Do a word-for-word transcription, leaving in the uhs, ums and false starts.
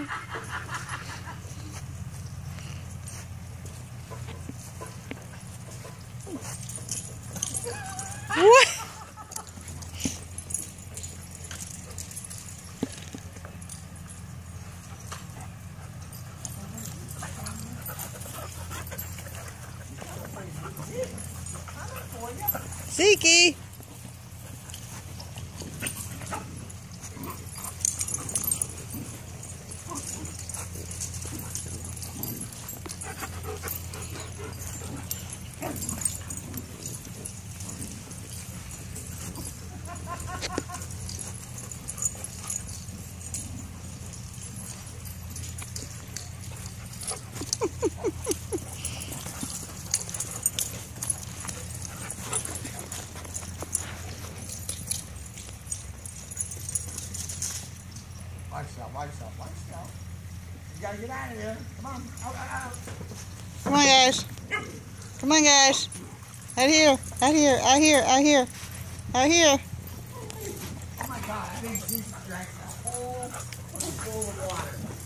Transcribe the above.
What? Zeke! Watch yourself, watch yourself, watch yourself. You gotta get out of there. Come on. Out, out, out. Come on, guys. Come on, guys. Out here, out here, out here, out here, out here. Oh my God, I think Jesus drank the whole bowl of water.